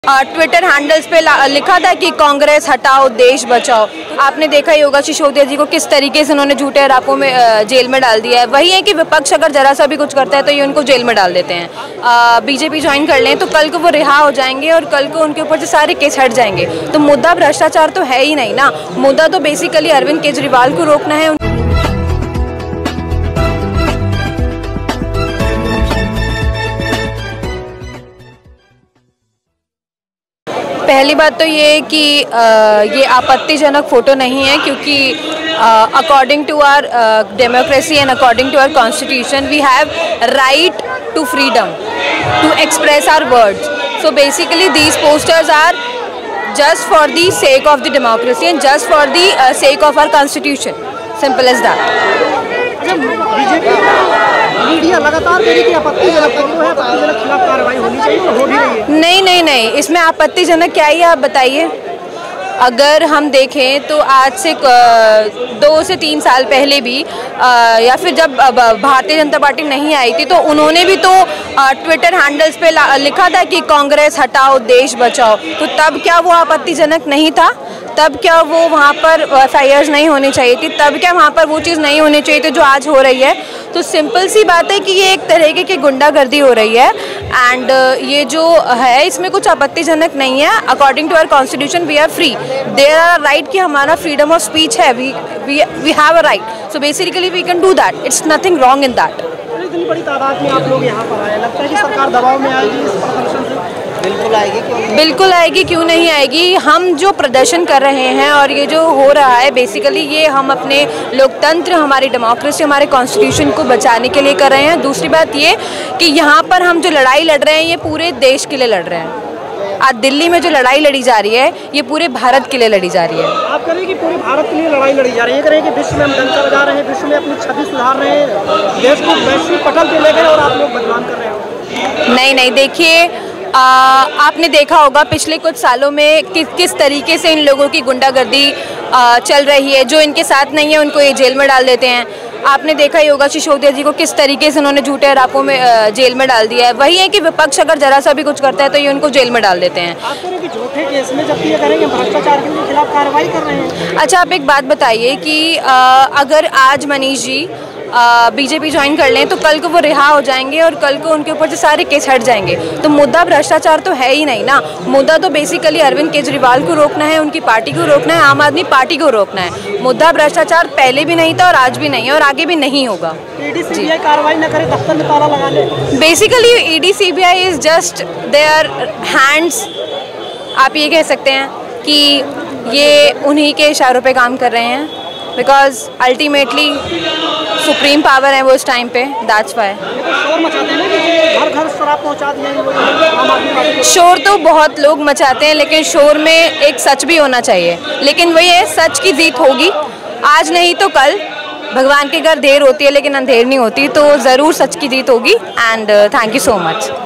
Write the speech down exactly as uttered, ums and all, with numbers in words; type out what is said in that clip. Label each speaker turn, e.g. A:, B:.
A: Twitter handles पे लिखा था कि कांग्रेस हटाओ देश बचाओ। आपने देखा ही होगा सिसोदिया जी को किस तरीके से उन्होंने झूठे आरोपों में जेल में डाल दिया है। वही है कि विपक्ष अगर जरा सा भी कुछ करता है तो ये उनको जेल में डाल देते हैं। बीजेपी ज्वाइन कर लें तो कल को वो रिहा हो जाएंगे और कल को उनके ऊपर से सारे केस हट जाएंगे। तो मुद्दा भ्रष्टाचार तो है ही नहीं ना, मुद्दा तो बेसिकली अरविंद केजरीवाल को रोकना है। पहली बात तो ये कि ये आपत्तिजनक फ़ोटो नहीं है, क्योंकि according to our democracy and according to our constitution we have right to freedom to express our words. So basically these posters are just for the sake of the democracy and just for the uh, sake of our constitution, simple as that।
B: Media लगातार कह रही कि आपत्तिजनक photo है, आपत्तिजनक खिलाफ कार्रवाई होनी चाहिए और हो भी रही है।
A: नहीं नहीं नहीं, इसमें आपत्तिजनक क्या ही, आप बताइए। अगर हम देखें तो आज से दो से तीन साल पहले भी या फिर जब भारतीय जनता पार्टी नहीं आई थी तो उन्होंने भी तो ट्विटर हैंडल्स पे लिखा था कि कांग्रेस हटाओ देश बचाओ। तो तब क्या वो आपत्तिजनक नहीं था? तब क्या वो वहाँ पर एफ आई आर्स नहीं होनी चाहिए थी? तब क्या वहाँ पर वो चीज़ नहीं होनी चाहिए थी जो आज हो रही है? तो सिंपल सी बात है कि ये एक तरीके की गुंडागर्दी हो रही है एंड ये जो है इसमें कुछ आपत्तिजनक नहीं है। According to our constitution we are free, there are a right कि हमारा फ्रीडम ऑफ स्पीच है, we we we have a right. So basically we can do that, it's nothing wrong in that.
B: इतनी बड़ी तादाद में आप लोग यहाँ पर आए, लगता है कि सरकार दबाव में आएगी इस प्रदर्शन से? बिल्कुल आएगी, क्यों नहीं? बिल्कुल आएगी, क्यों नहीं आएगी। हम जो प्रदर्शन कर रहे हैं और ये जो हो रहा है बेसिकली ये हम अपने लोकतंत्र, हमारी डेमोक्रेसी, हमारे कॉन्स्टिट्यूशन को बचाने के लिए कर रहे हैं। दूसरी बात ये कि यहाँ पर हम जो लड़ाई लड़ रहे हैं ये पूरे देश के लिए लड़ रहे हैं। आज दिल्ली में जो लड़ाई लड़ी जा रही है ये पूरे भारत के लिए लड़ी जा रही है। आप कह रहे हैं कि पूरे भारत के लिए लड़ाई लड़ी जा रही है, ये कह रहे हैं कि विश्व में हम डंका बजा रहे हैं, विश्व में अपनी छवि सुधार रहे हैं, देश को वैश्विक पटल पे ले गए और आप लोग बदनाम कर रहे हो।
A: नहीं नहीं, देखिए आपने देखा होगा पिछले कुछ सालों में कि, किस तरीके से इन लोगों की गुंडागर्दी चल रही है। जो इनके साथ नहीं है उनको ये जेल में डाल देते हैं। आपने देखा ही होगा सिसोदिया जी को किस तरीके से उन्होंने झूठे आरोपों में जेल में डाल दिया है। वही है कि विपक्ष अगर जरा सा भी कुछ करता है तो ये उनको जेल में डाल देते हैं।
B: आप कह रहे हैं कि झूठे केस में जब ये करेंगे भ्रष्टाचार के खिलाफ कार्रवाई कर रहे हैं।
A: अच्छा, आप एक बात बताइए कि आ, अगर आज मनीष जी बीजेपी ज्वाइन कर लें तो कल को वो रिहा हो जाएंगे और कल को उनके ऊपर से सारे केस हट जाएंगे। तो मुद्दा भ्रष्टाचार तो है ही नहीं ना, मुद्दा तो बेसिकली अरविंद केजरीवाल को रोकना है, उनकी पार्टी को रोकना है, आम आदमी पार्टी को रोकना है। मुद्दा भ्रष्टाचार पहले भी नहीं था और आज भी नहीं है और आगे भी नहीं होगा।
B: ईडी सीबीआई कार्रवाई न करे, दफ्तर में ताला लगा ले।
A: Basically ED CBI is just their hands, आप ये कह सकते हैं कि ये उन्हीं के इशारों पे काम कर रहे हैं, बिकॉज अल्टीमेटली सुप्रीम पावर है वो इस टाइम पे, दैट्स व्हाई।
B: शोर मचाते हैं कि घर घर शराब पहुंचा दिया।
A: शोर तो बहुत लोग मचाते हैं लेकिन शोर में एक सच भी होना चाहिए। लेकिन वही है, सच की जीत होगी, आज नहीं तो कल। भगवान के घर देर होती है लेकिन अंधेर नहीं होती, तो ज़रूर सच की जीत होगी। And thank you so much.